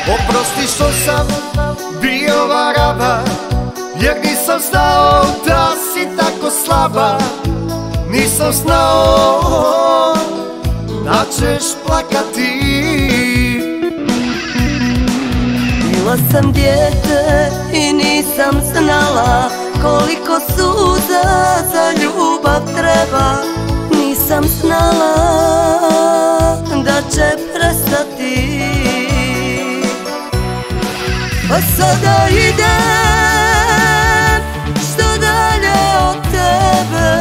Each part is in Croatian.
Oprosti što sam bio varava, jer nisam znao da si tako slaba. Nisam znao da ćeš plakati. Bila sam dijete i nisam znala koliko suza za ljubav treba. Nisam znala da će prestati. A sada idem što dalje od tebe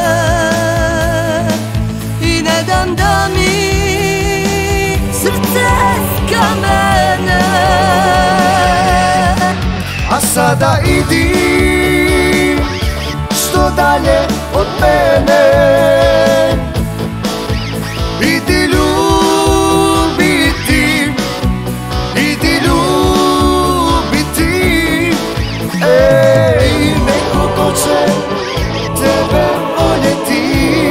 i ne dam da mi srce skamene. A sada idi što dalje od mene. Idi ljubiti, idi ljubiti. Ej, neko ko će tebe voljeti.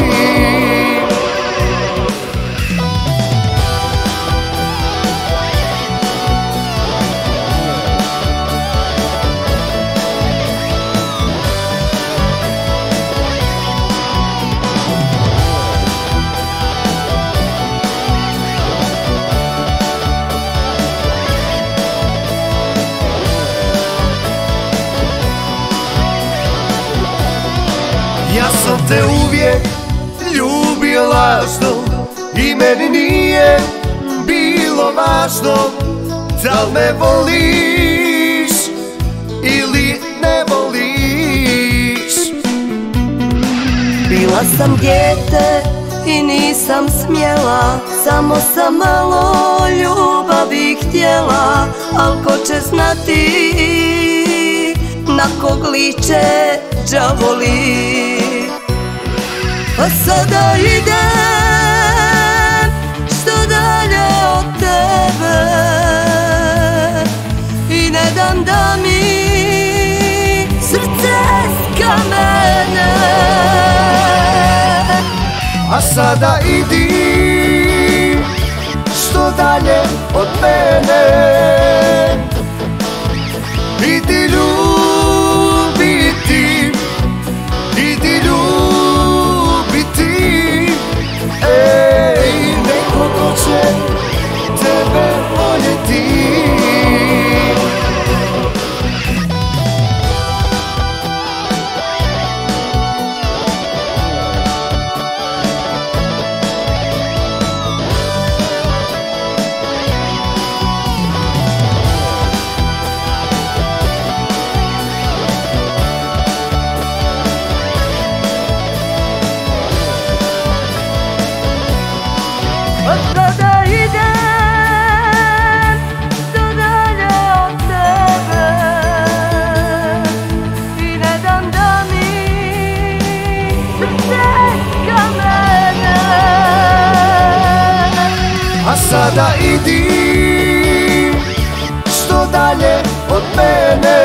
Ja sam te uvijek ljubio lažno i meni nije bilo važno da li me voliš ili ne voliš. Bila sam dijete i nisam smjela, samo sam malo ljubavi htjela. Al ko će znati na kog liče đavoli. A sada idem što dalje od tebe i ne dam da mi srce skamene. A sada idi što dalje od mene. Idi ljubiti, idi ljubiti. Ej, neko ko će tebe voljeti. Sada idem što dalje od tebe i ne dam da mi srce skamene. A sada idi što dalje od mene.